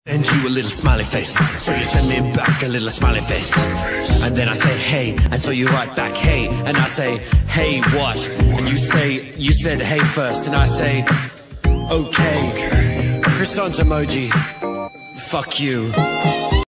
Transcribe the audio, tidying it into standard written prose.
Send you a little smiley face, so you send me back a little smiley face. And then I say hey, and so you write back hey, and I say hey what? And you said hey first, and I say okay. Croissant emoji, fuck you.